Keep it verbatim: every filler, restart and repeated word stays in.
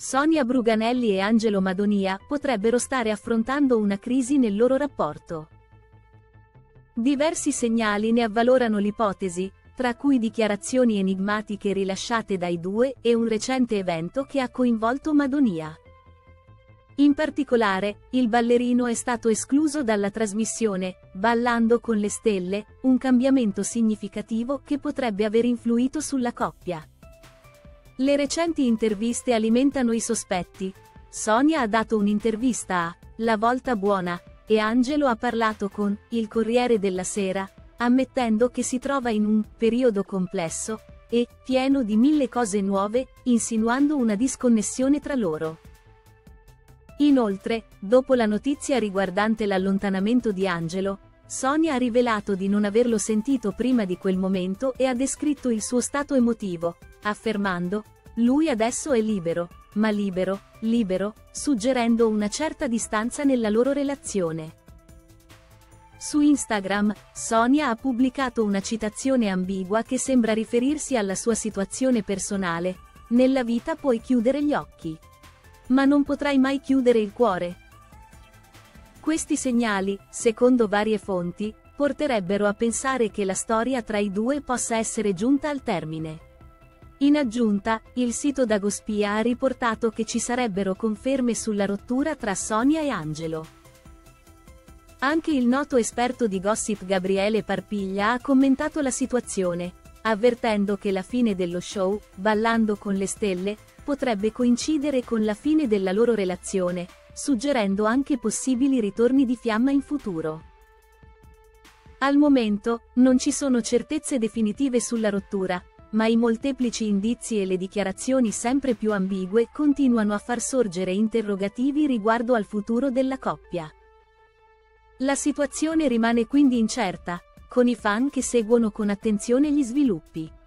Sonia Bruganelli e Angelo Madonia potrebbero stare affrontando una crisi nel loro rapporto. Diversi segnali ne avvalorano l'ipotesi, tra cui dichiarazioni enigmatiche rilasciate dai due e un recente evento che ha coinvolto Madonia. In particolare, il ballerino è stato escluso dalla trasmissione Ballando con le stelle, un cambiamento significativo che potrebbe aver influito sulla coppia. Le recenti interviste alimentano i sospetti. Sonia ha dato un'intervista a La Volta Buona, e Angelo ha parlato con Il Corriere della Sera, ammettendo che si trova in un periodo complesso e pieno di mille cose nuove, insinuando una disconnessione tra loro. Inoltre, dopo la notizia riguardante l'allontanamento di Angelo, Sonia ha rivelato di non averlo sentito prima di quel momento e ha descritto il suo stato emotivo, affermando: "Lui adesso è libero, ma libero, libero", suggerendo una certa distanza nella loro relazione. Su Instagram, Sonia ha pubblicato una citazione ambigua che sembra riferirsi alla sua situazione personale: "Nella vita puoi chiudere gli occhi, ma non potrai mai chiudere il cuore". Questi segnali, secondo varie fonti, porterebbero a pensare che la storia tra i due possa essere giunta al termine. In aggiunta, il sito Dagospia ha riportato che ci sarebbero conferme sulla rottura tra Sonia e Angelo. Anche il noto esperto di gossip Gabriele Parpiglia ha commentato la situazione, avvertendo che la fine dello show, Ballando con le stelle, potrebbe coincidere con la fine della loro relazione, suggerendo anche possibili ritorni di fiamma in futuro. Al momento, non ci sono certezze definitive sulla rottura, ma i molteplici indizi e le dichiarazioni sempre più ambigue continuano a far sorgere interrogativi riguardo al futuro della coppia. La situazione rimane quindi incerta, con i fan che seguono con attenzione gli sviluppi.